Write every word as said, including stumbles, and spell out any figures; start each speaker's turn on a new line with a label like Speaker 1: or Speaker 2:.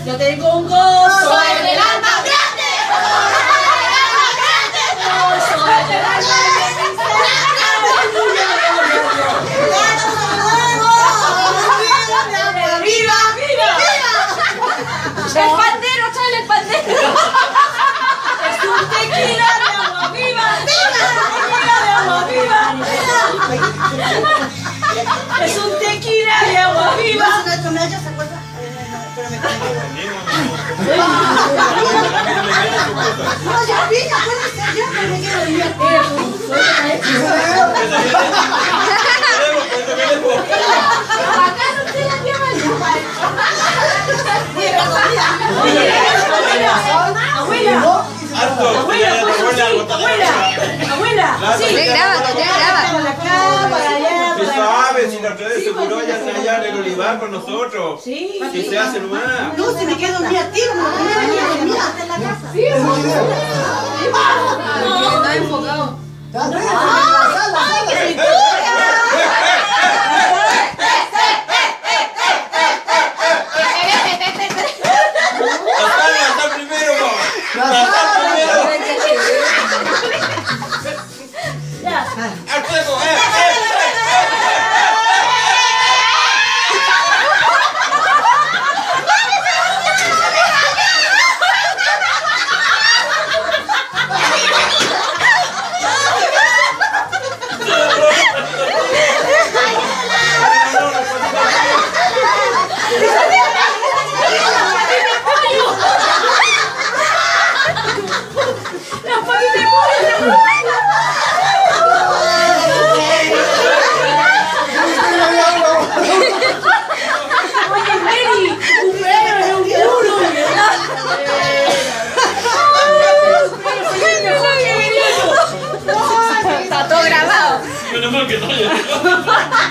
Speaker 1: Yo tengo un gozo en el alma grande. Gozo en el alma grande. ¡Viva, viva! ¡El pandero, chale, el pandero! ¡Es un tequila de agua viva! ¡Tequila de agua viva! ¡Es un tequila de agua viva!
Speaker 2: No, ya vine, puede ser yo, pero me quiero divertir.
Speaker 1: Acá no te la llevan. Abuela, abuela, abuela, abuela, abuela.
Speaker 3: Sí, grabando, ya graba.
Speaker 1: Para acá, para allá.
Speaker 4: Si sabe, si la otra vez seguro ya está allá en el olivar con nosotros.
Speaker 1: Sí.
Speaker 4: Si se hace nomás.
Speaker 2: No, si me quedo dormida, tiro, me voy a venir a dormir hasta la casa.
Speaker 1: Sí, no, está enfocado.
Speaker 4: ¡Hasta primero, ¡hasta primero! ¡Al fuego, eh!
Speaker 3: Está todo grabado.
Speaker 4: Menos mal que no.